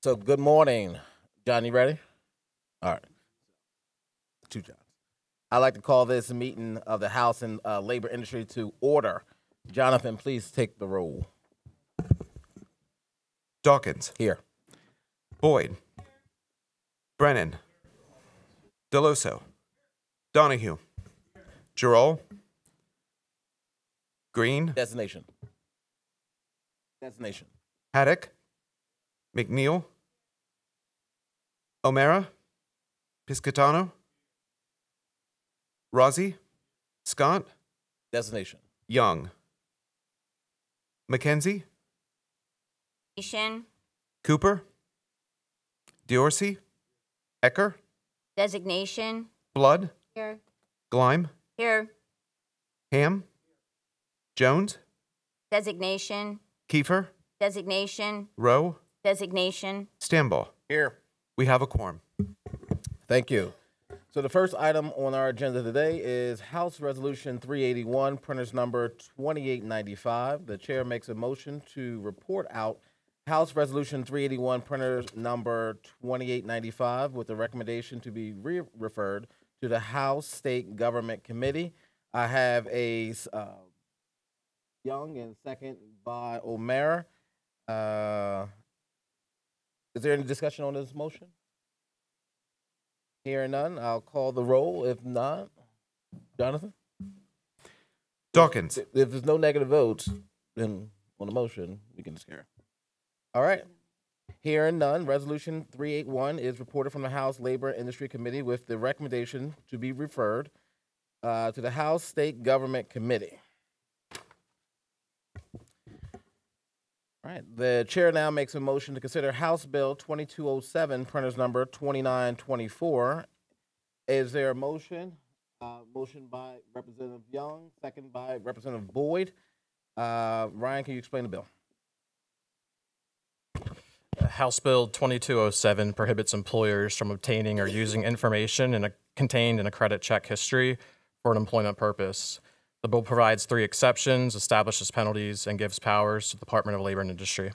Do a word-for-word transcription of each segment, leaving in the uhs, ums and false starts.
So good morning. John, you ready? All right. Two Johns. I'd like to call this meeting of the House and uh, Labor Industry to order. Jonathan, please take the roll. Dawkins. Here. Boyd. Brennan. Deloso. Donahue. Jarrell. Green. Destination. Destination. Haddock. McNeil. O'Mara. Piscatano. Rossi. Scott. Destination. Young. McKenzie. Nation. Cooper. Diorsi. Ecker. Designation. Blood. Here. Gleim. Here. Ham. Jones. Designation. Kiefer. Designation. Rowe. Designation. Stanball. Here. We have a quorum. Thank you. So the first item on our agenda today is House Resolution three eighty-one, printers number twenty-eight ninety-five. The chair makes a motion to report out House Resolution three eighty-one, printers number twenty-eight ninety-five, with the recommendation to be re-referred to the House State Government Committee. I have a uh, Young and second by O'Mara. Uh, is there any discussion on this motion? Hearing none, I'll call the roll. If not, Jonathan? Dawkins. If there's no negative votes, then on the motion, we can just carry. All right. Hearing none, Resolution three eighty-one is reported from the House Labor Industry Committee with the recommendation to be referred uh, to the House State Government Committee. All right. The chair now makes a motion to consider House Bill twenty-two oh seven, printers number twenty-nine twenty-four. Is there a motion? Uh, motion by Representative Young, second by Representative Boyd. Uh, Ryan, can you explain the bill? House Bill twenty-two oh seven prohibits employers from obtaining or using information in a, contained in a credit check history for an employment purpose. The bill provides three exceptions, establishes penalties, and gives powers to the Department of Labor and Industry.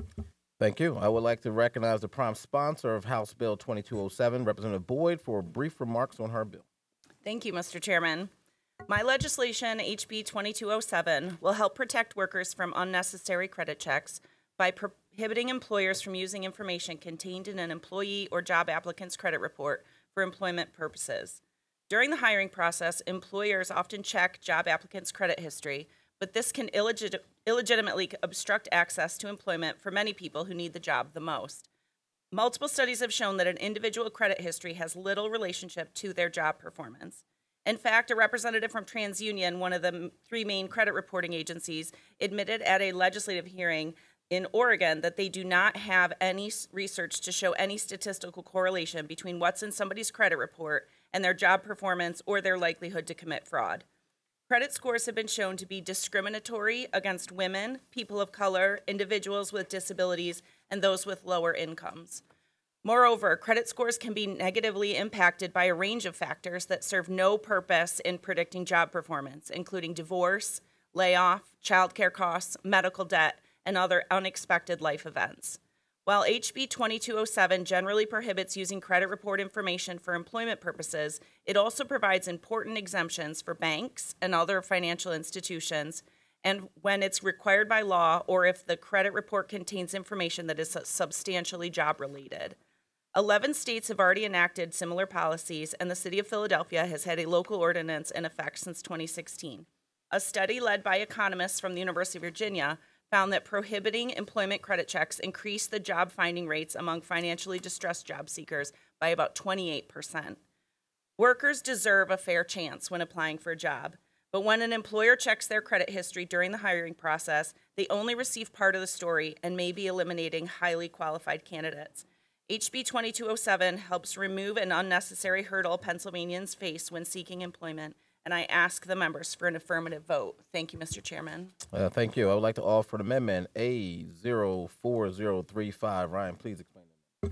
Thank you. I would like to recognize the prime sponsor of House Bill twenty-two oh seven, Representative Boyd, for brief remarks on her bill. Thank you, Mister Chairman. My legislation, H B twenty-two oh seven, will help protect workers from unnecessary credit checks by prohibiting employers from using information contained in an employee or job applicant's credit report for employment purposes. During the hiring process, employers often check job applicants' credit history, but this can illegit- illegitimately obstruct access to employment for many people who need the job the most. Multiple studies have shown that an individual credit history has little relationship to their job performance. In fact, a representative from TransUnion, one of the three main credit reporting agencies, admitted at a legislative hearing in Oregon that they do not have any research to show any statistical correlation between what's in somebody's credit report and their job performance or their likelihood to commit fraud. Credit scores have been shown to be discriminatory against women, people of color, individuals with disabilities, and those with lower incomes. Moreover, credit scores can be negatively impacted by a range of factors that serve no purpose in predicting job performance, including divorce, layoff, childcare costs, medical debt, and other unexpected life events. While H B twenty-two oh seven generally prohibits using credit report information for employment purposes, it also provides important exemptions for banks and other financial institutions, and when it's required by law or if the credit report contains information that is substantially job-related. Eleven states have already enacted similar policies, and the City of Philadelphia has had a local ordinance in effect since twenty sixteen. A study led by economists from the University of Virginia found that prohibiting employment credit checks increased the job finding rates among financially distressed job seekers by about twenty-eight percent. Workers deserve a fair chance when applying for a job, but when an employer checks their credit history during the hiring process, they only receive part of the story and may be eliminating highly qualified candidates. H B twenty-two oh seven helps remove an unnecessary hurdle Pennsylvanians face when seeking employment, and I ask the members for an affirmative vote. Thank you, Mister Chairman. Uh, thank you. I would like to offer an amendment A zero four zero three five. Ryan, please explain it.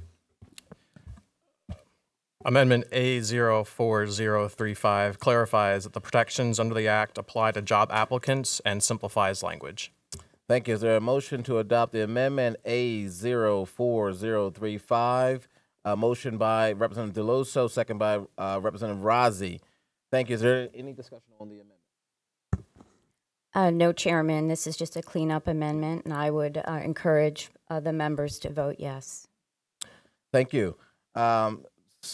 Amendment A zero four zero three five clarifies that the protections under the Act apply to job applicants and simplifies language. Thank you. Is there a motion to adopt the amendment A zero four zero three five? A motion by Representative Deloso, second by uh, Representative Razi. Thank you. Is there any discussion on the amendment? Uh, no, Chairman. This is just a cleanup amendment, and I would uh, encourage uh, the members to vote yes. Thank you. Um,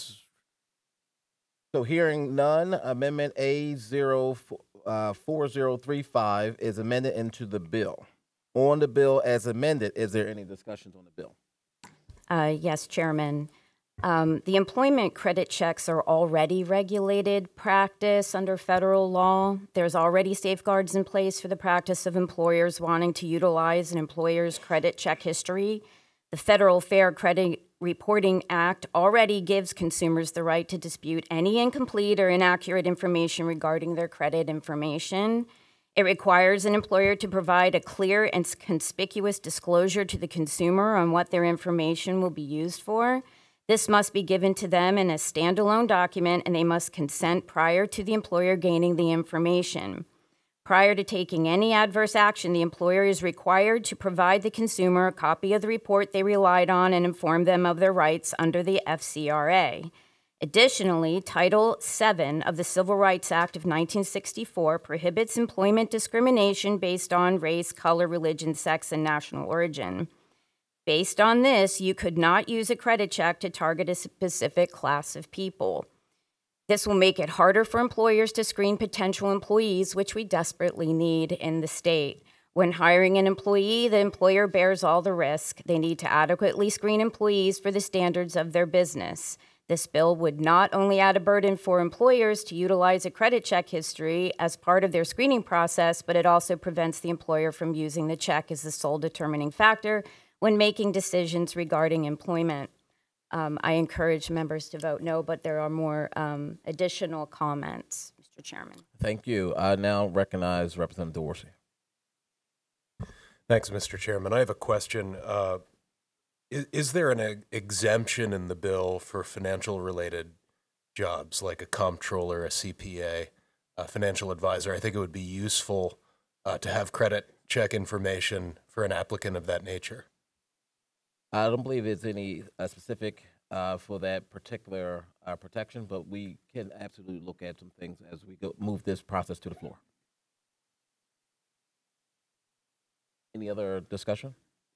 so hearing none, amendment A zero four zero three five is amended into the bill. On the bill as amended, is there any discussions on the bill? Uh, yes, Chairman. Um, the employment credit checks are already regulated practice under federal law. There's already safeguards in place for the practice of employers wanting to utilize an employer's credit check history. The Federal Fair Credit Reporting Act already gives consumers the right to dispute any incomplete or inaccurate information regarding their credit information. It requires an employer to provide a clear and conspicuous disclosure to the consumer on what their information will be used for. This must be given to them in a standalone document, and they must consent prior to the employer gaining the information. Prior to taking any adverse action, the employer is required to provide the consumer a copy of the report they relied on and inform them of their rights under the F C R A. Additionally, Title seven of the Civil Rights Act of nineteen sixty-four prohibits employment discrimination based on race, color, religion, sex, and national origin. Based on this, you could not use a credit check to target a specific class of people. This will make it harder for employers to screen potential employees, which we desperately need in the state. When hiring an employee, the employer bears all the risk. They need to adequately screen employees for the standards of their business. This bill would not only add a burden for employers to utilize a credit check history as part of their screening process, but it also prevents the employer from using the check as the sole determining factor when making decisions regarding employment. Um, I encourage members to vote no, but there are more um, additional comments, Mister Chairman. Thank you. I now recognize Representative Dorsey. Thanks, Mister Chairman. I have a question. Uh, is, is there an e- exemption in the bill for financial-related jobs, like a comptroller, a C P A, a financial advisor? I think it would be useful uh, to have credit check information for an applicant of that nature. I don't believe it's any uh, specific uh, for that particular uh, protection, but we can absolutely look at some things as we go move this process to the floor. Any other discussion?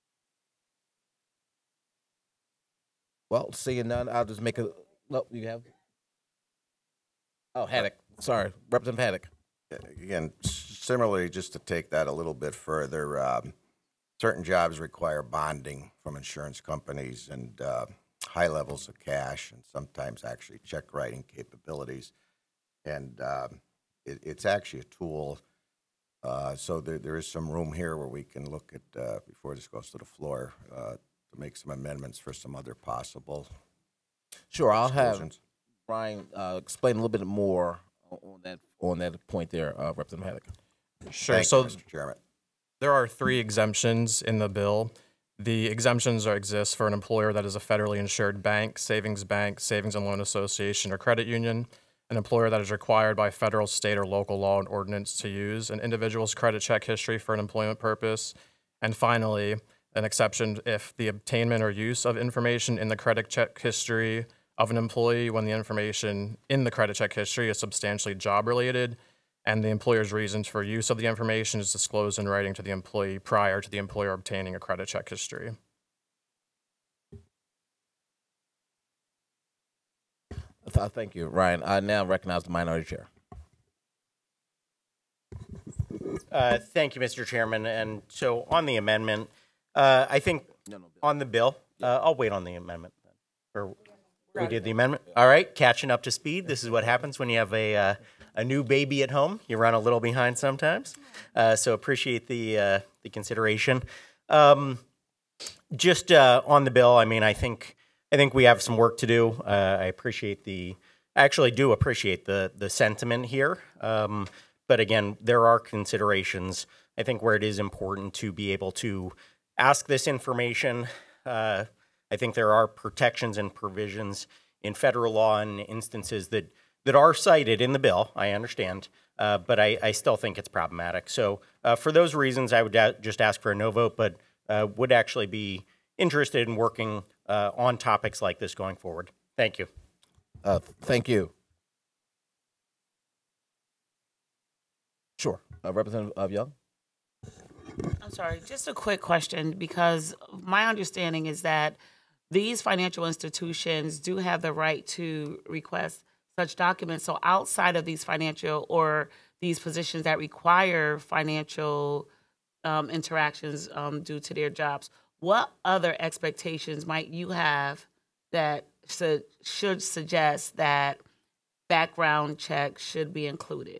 Well, seeing none, I'll just make a. No, you have. Oh, Haddock. Sorry, Representative Haddock. Again, similarly, just to take that a little bit further, um, certain jobs require bonding from insurance companies and uh, high levels of cash and sometimes actually check writing capabilities. And um, it, it's actually a tool. Uh, so there, there is some room here where we can look at, uh, before this goes to the floor, uh, to make some amendments for some other possible Sure, I'll have exclusions. Brian uh, explain a little bit more on that on that point there, uh, Representative Haddock. Sure. Thank so you, Mister Chairman. there are three exemptions in the bill. The exemptions are, exist for an employer that is a federally insured bank, savings bank, savings and loan association, or credit union, an employer that is required by federal, state, or local law and ordinance to use an individual's credit check history for an employment purpose, and finally, an exception if the obtainment or use of information in the credit check history of an employee when the information in the credit check history is substantially job-related and the employer's reasons for use of the information is disclosed in writing to the employee prior to the employer obtaining a credit check history. Th- Thank you, Ryan. I now recognize the minority chair. Uh, Thank you, Mister Chairman. And so on the amendment, uh, I think No, no, Bill. on the bill, uh, I'll wait on the amendment. Or we did the amendment. All right, catching up to speed. This is what happens when you have a uh, a new baby at home. You run a little behind sometimes. Uh, so appreciate the uh, the consideration. Um, just uh, on the bill, I mean, I think I think we have some work to do. Uh, I appreciate the, I actually do appreciate the the sentiment here. Um, but again, there are considerations. I think where it is important to be able to ask this information. Uh, I think there are protections and provisions in federal law and instances that, that are cited in the bill, I understand, uh, but I, I still think it's problematic. So uh, for those reasons, I would a- just ask for a no vote, but uh, would actually be interested in working uh, on topics like this going forward. Thank you. Uh, thank you. Sure. Uh, Representative of Young? I'm sorry, just a quick question, because my understanding is that these financial institutions do have the right to request such documents. So outside of these financial or these positions that require financial um, interactions um, due to their jobs, what other expectations might you have that should, should suggest that background checks should be included?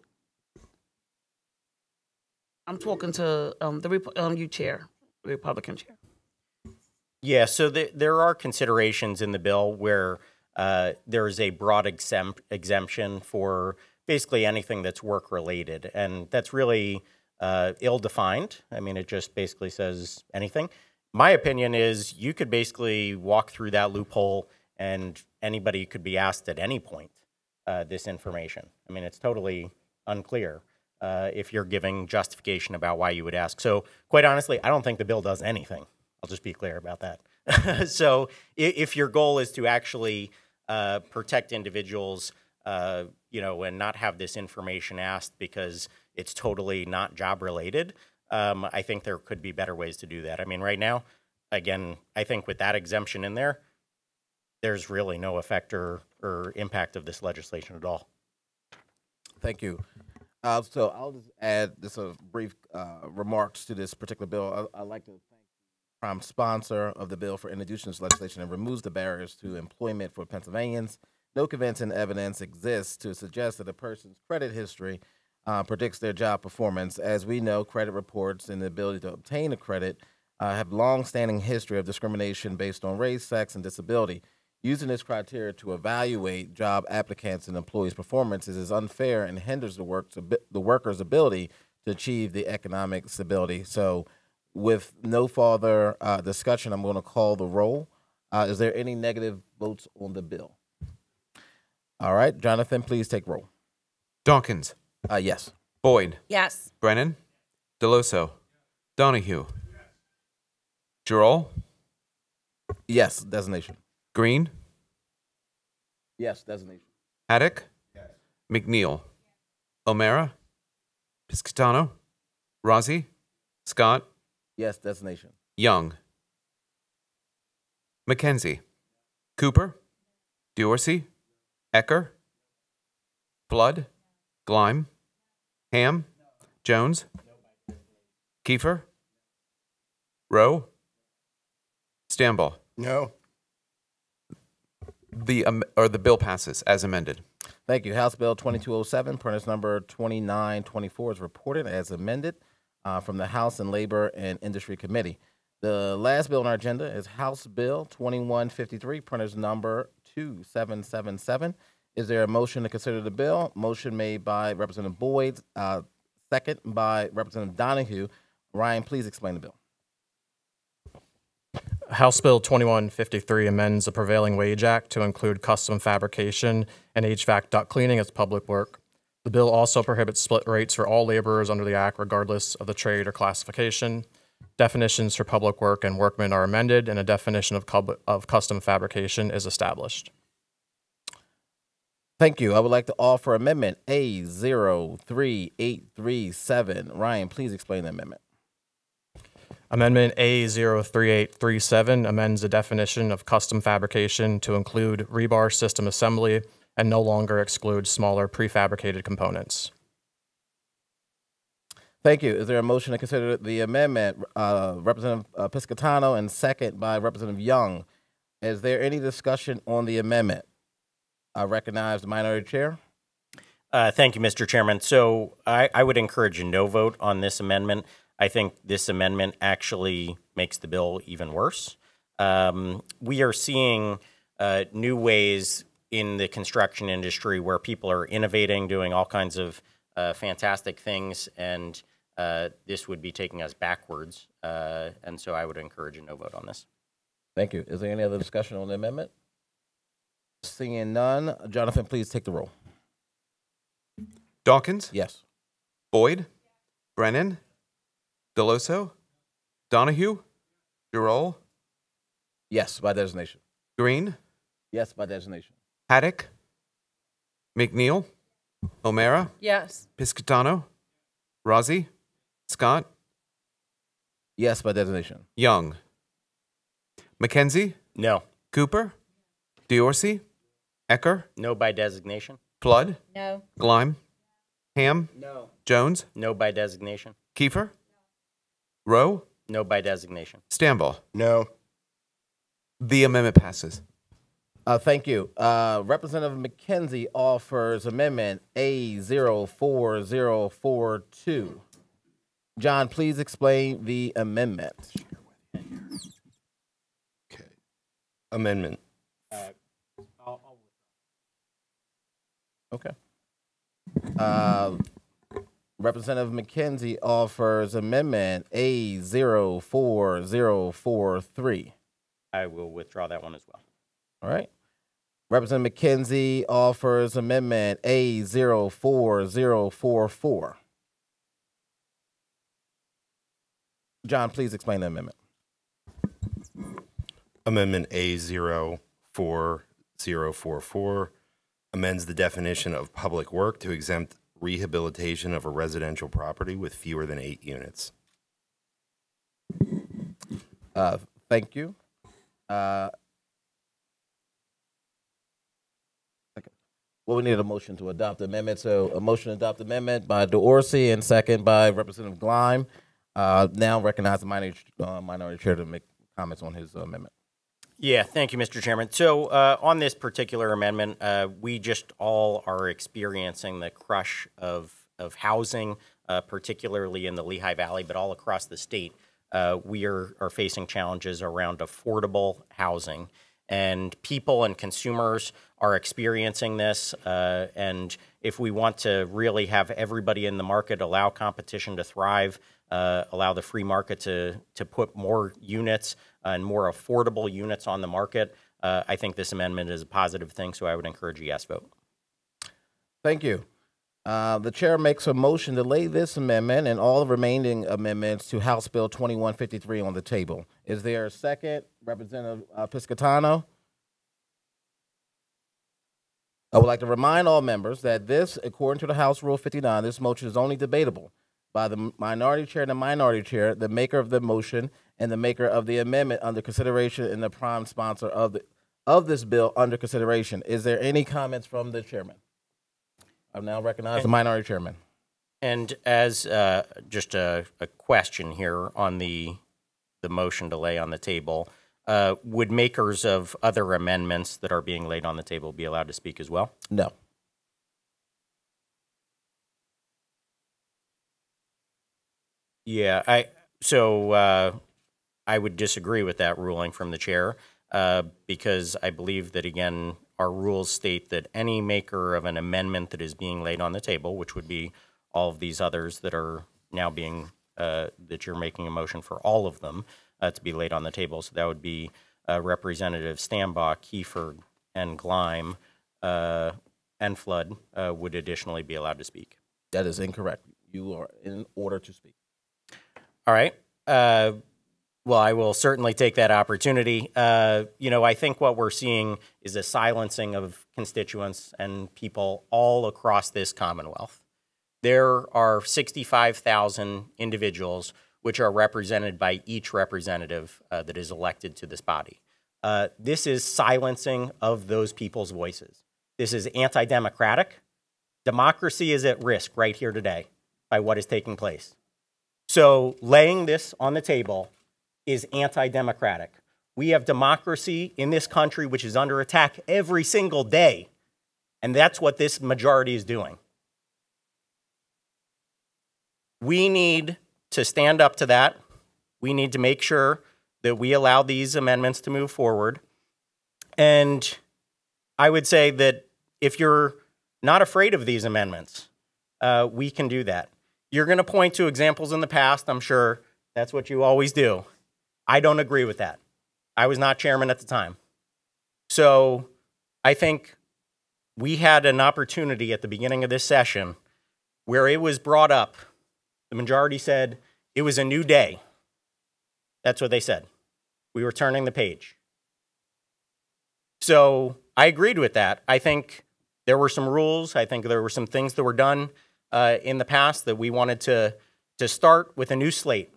I'm talking to um, the Rep- um, you chair, the Republican chair. Yeah, so the, there are considerations in the bill where uh, there is a broad exempt, exemption for basically anything that's work-related, and that's really uh, ill-defined. I mean, it just basically says anything. My opinion is you could basically walk through that loophole and anybody could be asked at any point uh, this information. I mean, it's totally unclear uh, if you're giving justification about why you would ask. So quite honestly, I don't think the bill does anything. I'll just be clear about that. So if your goal is to actually uh, protect individuals, uh, you know, and not have this information asked because it's totally not job related, um, I think there could be better ways to do that. I mean, right now, again, I think with that exemption in there, there's really no effect or, or impact of this legislation at all. Thank you. Uh, so I'll just add just a brief uh, remarks to this particular bill. I, I'd like to thank the prime sponsor of the bill for introducing this legislation and removes the barriers to employment for Pennsylvanians. No convincing evidence exists to suggest that a person's credit history uh, predicts their job performance. As we know, credit reports and the ability to obtain a credit uh, have long-standing history of discrimination based on race, sex, and disability. Using this criteria to evaluate job applicants and employees' performances is unfair and hinders the work's the worker's ability to achieve the economic stability. So, with no further uh, discussion, I'm going to call the roll. Uh, is there any negative votes on the bill? All right, Jonathan, please take roll. Dawkins. Uh, yes. Boyd. Yes. Brennan. Deloso. Donahue. Jarrell. Yes. Designation. Green. Yes. Designation. Haddock. McNeil. O'Mara. Piscitano. Rozzi. Scott. Yes. Designation. Young. McKenzie. Cooper. Dorsey. Ecker. Flood. Gleim. Ham. Jones. Kiefer. Rowe. Stambaugh. No. The um, or the bill passes as amended. Thank you. House Bill twenty-two oh seven, printers number twenty-nine twenty-four, is reported as amended uh, from the House and Labor and Industry Committee. The last bill on our agenda is House Bill twenty-one fifty-three, printers number two seven seven seven. Is there a motion to consider the bill? Motion made by Representative Boyd, uh, second by Representative Donahue. Ryan, please explain the bill. House Bill twenty-one fifty-three amends the Prevailing Wage Act to include custom fabrication and H V A C duct cleaning as public work. The bill also prohibits split rates for all laborers under the Act, regardless of the trade or classification. Definitions for public work and workmen are amended, and a definition of, cub- of custom fabrication is established. Thank you. I would like to offer Amendment A zero three eight three seven. Ryan, please explain the amendment. Amendment A zero three eight three seven amends the definition of custom fabrication to include rebar system assembly and no longer exclude smaller prefabricated components. Thank you. Is there a motion to consider the amendment? Uh, Representative uh, Piscitano and second by Representative Young. Is there any discussion on the amendment? I recognize the minority chair. Uh, thank you, Mister Chairman. So I, I would encourage a no vote on this amendment. I think this amendment actually makes the bill even worse. Um, we are seeing uh, new ways in the construction industry where people are innovating, doing all kinds of uh, fantastic things, and uh, this would be taking us backwards. Uh, and so I would encourage a no vote on this. Thank you. Is there any other discussion on the amendment? Seeing none, Jonathan, please take the roll. Dawkins. Yes. Boyd, Brennan, Deloso, Donahue, Giroux, Yes, by designation. Green, Yes, by designation. Haddock, McNeil, O'Mara, Yes. Piscitano, Rozzi, Scott, Yes, by designation. Young, McKenzie, No. Cooper, Diorsi, Ecker, No by designation. Flood, No. Gleim, Ham, No. Jones, No by designation. Kiefer, Rowe, No by designation. Stambaugh. No. The amendment passes. Uh, thank you. Uh, Representative McKenzie offers amendment A zero four zero four two. John, please explain the amendment. Okay. Amendment. Okay. Uh, Representative McKenzie offers amendment A zero four zero four three. I will withdraw that one as well. All right. Representative McKenzie offers amendment A zero four zero four four. John, please explain the amendment. Amendment A zero four zero four four amends the definition of public work to exempt rehabilitation of a residential property with fewer than eight units. Uh, thank you. Uh, okay. Well, we need a motion to adopt the amendment. So a motion to adopt the amendment by Dorsey and second by Representative Gleim. Uh, now recognize the minority, uh, minority chair to make comments on his uh, amendment. Yeah, thank you, Mister Chairman. So uh, on this particular amendment, uh, we just all are experiencing the crush of, of housing, uh, particularly in the Lehigh Valley, but all across the state. Uh, we are, are facing challenges around affordable housing. And people and consumers are experiencing this. Uh, and if we want to really have everybody in the market, allow competition to thrive, uh, allow the free market to, to put more units and more affordable units on the market, uh, I think this amendment is a positive thing, so I would encourage a yes vote. Thank you. Uh, the chair makes a motion to lay this amendment and all the remaining amendments to House Bill twenty-one fifty-three on the table. Is there a second? Representative uh, Piscitano? I would like to remind all members that this, according to the House Rule fifty-nine, this motion is only debatable by the minority chair and the minority chair, the maker of the motion, and the maker of the amendment under consideration and the prime sponsor of the of this bill under consideration. Is there any comments from the chairman? I now recognize the minority chairman. And as uh, just a, a question here on the the motion to lay on the table, uh, would makers of other amendments that are being laid on the table be allowed to speak as well? No. Yeah, I so uh, I would disagree with that ruling from the chair uh, because I believe that, again, our rules state that any maker of an amendment that is being laid on the table, which would be all of these others that are now being, uh, that you're making a motion for all of them uh, to be laid on the table. So that would be uh, Representative Stambaugh, Kiefer, and Gleim, uh, and Flood uh, would additionally be allowed to speak. That is incorrect. You are in order to speak. All right. Uh, well, I will certainly take that opportunity. Uh, you know, I think what we're seeing is a silencing of constituents and people all across this Commonwealth. There are sixty-five thousand individuals which are represented by each representative uh, that is elected to this body. Uh, this is silencing of those people's voices. This is anti-democratic. Democracy is at risk right here today by what is taking place. So laying this on the table is anti-democratic. We have democracy in this country which is under attack every single day, and that's what this majority is doing. We need to stand up to that. We need to make sure that we allow these amendments to move forward. And I would say that if you're not afraid of these amendments, uh, we can do that. You're going to point to examples in the past, I'm sure. That's what you always do. I don't agree with that. I was not chairman at the time. So I think we had an opportunity at the beginning of this session where it was brought up, the majority said it was a new day. That's what they said. We were turning the page. So I agreed with that. I think there were some rules. I think there were some things that were done uh, in the past that we wanted to, to start with a new slate.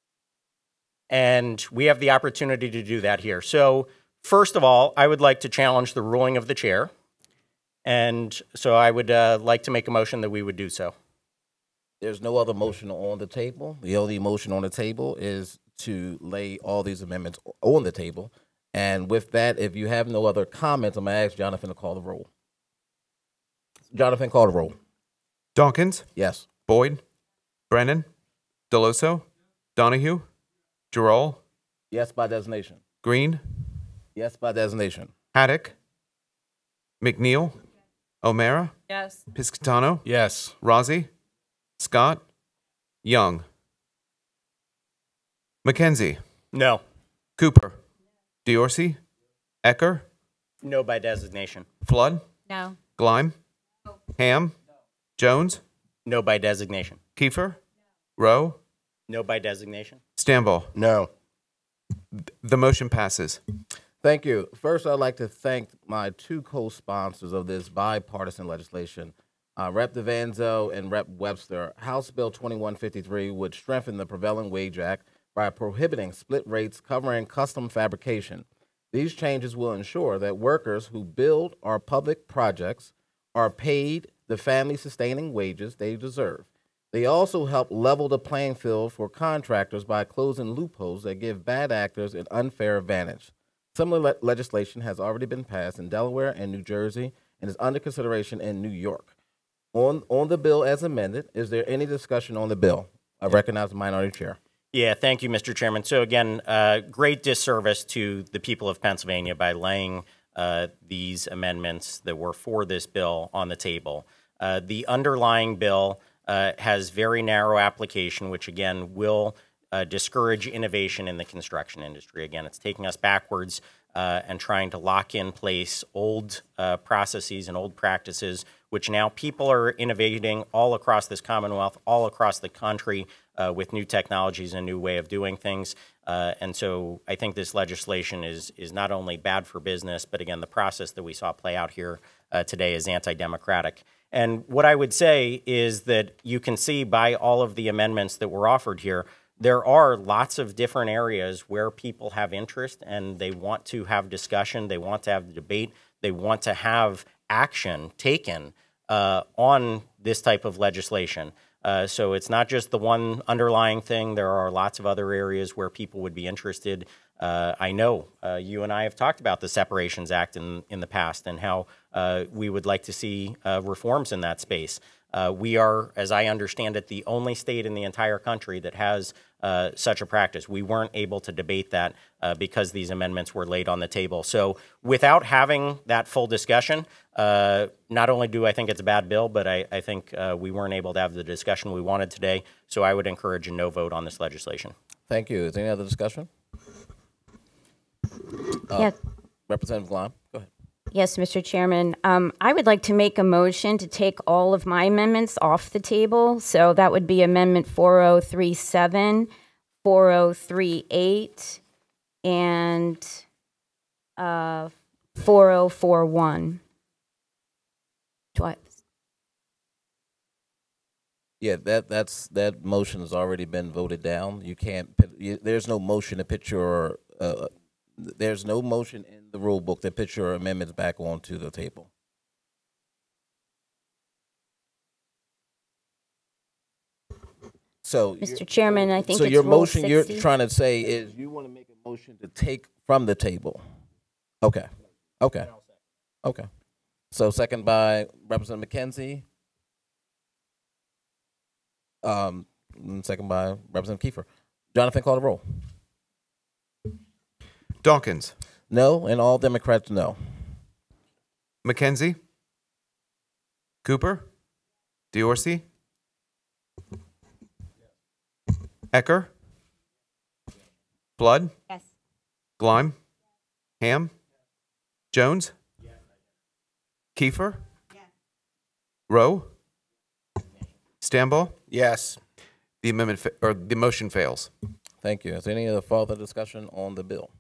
And we have the opportunity to do that here. So first of all, I would like to challenge the ruling of the chair. And so I would uh, like to make a motion that we would do so. There's no other motion on the table. The only motion on the table is to lay all these amendments on the table. And with that, if you have no other comments, I'm going to ask Jonathan to call the roll. Jonathan, call the roll. Dawkins, Yes. Boyd, Brennan, Deloso, Donahue, Gerald, Yes by designation. Green, Yes by designation. Haddock, McNeil, O'Mara, Yes. Piscitano, Yes. Rozzi, Scott, Young, McKenzie, No. Cooper, Diorsi, Ecker, No by designation. Flood, No. Gleim, Ham, Jones, No by designation. Kiefer, Rowe, No by designation. Stanball. No. The motion passes. Thank you. First, I'd like to thank my two co-sponsors of this bipartisan legislation, uh, Representative DeVanzo and Representative Webster. House Bill twenty-one fifty-three would strengthen the Prevailing Wage Act by prohibiting split rates covering custom fabrication. These changes will ensure that workers who build our public projects are paid the family-sustaining wages they deserve. They also help level the playing field for contractors by closing loopholes that give bad actors an unfair advantage. Similar le- legislation has already been passed in Delaware and New Jersey and is under consideration in New York. On, on the bill as amended, is there any discussion on the bill? I recognize the minority chair. Yeah, thank you, Mister Chairman. So again, uh, great disservice to the people of Pennsylvania by laying uh, these amendments that were for this bill on the table. Uh, the underlying bill uh, has very narrow application, which again will uh, discourage innovation in the construction industry. Again, it's taking us backwards uh, and trying to lock in place old uh, processes and old practices, which now people are innovating all across this Commonwealth, all across the country uh, with new technologies and a new way of doing things. Uh, and so I think this legislation is, is not only bad for business, but again, the process that we saw play out here uh, today is anti-democratic. And what I would say is that you can see by all of the amendments that were offered here, there are lots of different areas where people have interest and they want to have discussion, they want to have the debate, they want to have action taken uh, on this type of legislation. Uh, so it's not just the one underlying thing. There are lots of other areas where people would be interested. Uh, I know uh, you and I have talked about the Separations Act in, in the past and how uh, we would like to see uh, reforms in that space. Uh, we are, as I understand it, the only state in the entire country that has uh, such a practice. We weren't able to debate that uh, because these amendments were laid on the table. So without having that full discussion, uh, not only do I think it's a bad bill, but I, I think uh, we weren't able to have the discussion we wanted today. So I would encourage a no vote on this legislation. Thank you. Is there any other discussion? Uh, Yeah. Representative Gleim, go ahead. Yes, Mister Chairman. Um, I would like to make a motion to take all of my amendments off the table. So that would be Amendment four oh three seven, four oh three eight, and uh, four oh four one. Do I? Yeah, that that's that motion has already been voted down. You can't. put- You, there's no motion to put your. Uh, there's no motion in the rule book that puts your amendments back onto the table. So, Mister you're- Chairman, I think so it's your Rule motion you're sixty. trying to say is you want to make a motion to take from the table. Okay. Okay. Okay. So second by Representative McKenzie. Um, and second by Representative Kiefer. Jonathan, call the roll. Dawkins, No, and all Democrats no. McKenzie, Cooper, Diorsi, Ecker, Flood, Yes. Gleim, Ham, Jones, Kiefer, Rowe, Stambaugh. Yes. The amendment fa- or the motion fails. Thank you. Is there any other further discussion on the bill?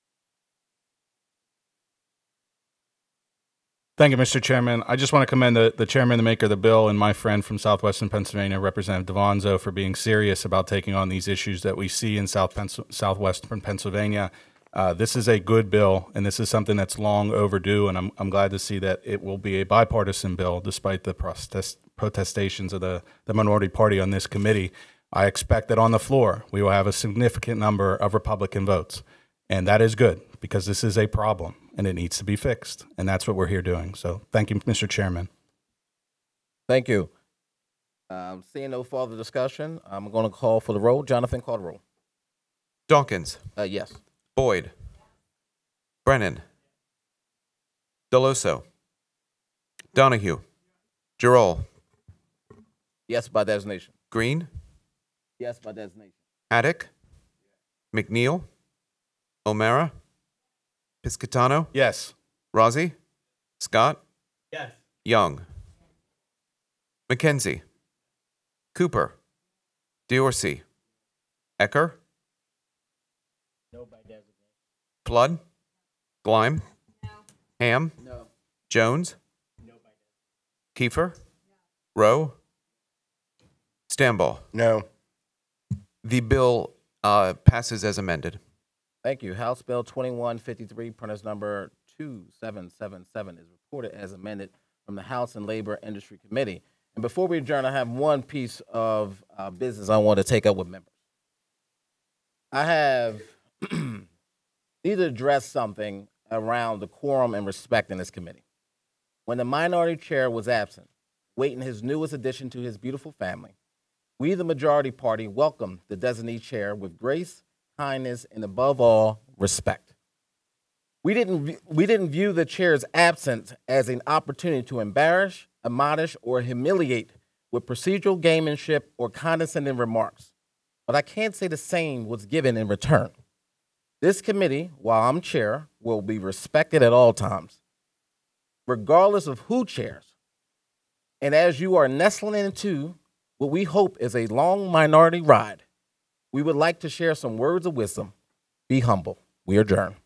Thank you, Mister Chairman. I just want to commend the, the chairman, the maker of the bill, and my friend from Southwestern Pennsylvania, Representative Devanzo, for being serious about taking on these issues that we see in South Pens- Southwestern Pennsylvania. Uh, this is a good bill, and this is something that's long overdue, and I'm, I'm glad to see that it will be a bipartisan bill, despite the protest, protestations of the, the minority party on this committee. I expect that on the floor, we will have a significant number of Republican votes, and that is good, because this is a problem, and it needs to be fixed, and that's what we're here doing. So thank you, Mister Chairman. Thank you. Um, seeing no further discussion, I'm going to call for the roll. Jonathan, call the roll. Dawkins. Uh, yes. Boyd. Brennan. Deloso. Donahue. Giroux. Yes by designation. Green. Yes by designation. Haddock. McNeil. O'Mara. Piscitano. Yes. Rozzi. Scott. Yes. Young. McKenzie. Cooper. Diorsi. Ecker. No by designation. Flood. Gleim. Ham. No. Jones. No by designation. Kiefer. Rowe. Stambaugh. No. The bill uh, passes as amended. Thank you. House Bill twenty-one fifty-three, printers number two seven seven seven, is reported as amended from the House and Labor Industry Committee. And before we adjourn, I have one piece of uh, business I want to take up with members. I have need to address something around the quorum and respect in this committee. When the minority chair was absent, waiting his newest addition to his beautiful family, we, the majority party, welcomed the designee chair with grace, kindness, and above all, respect. We didn't, we didn't view the chair's absence as an opportunity to embarrass, admonish, or humiliate with procedural gamemanship or condescending remarks. But I can't say the same was given in return. This committee, while I'm chair, will be respected at all times, regardless of who chairs. And as you are nestling into what we hope is a long minority ride, we would like to share some words of wisdom. Be humble. We adjourn.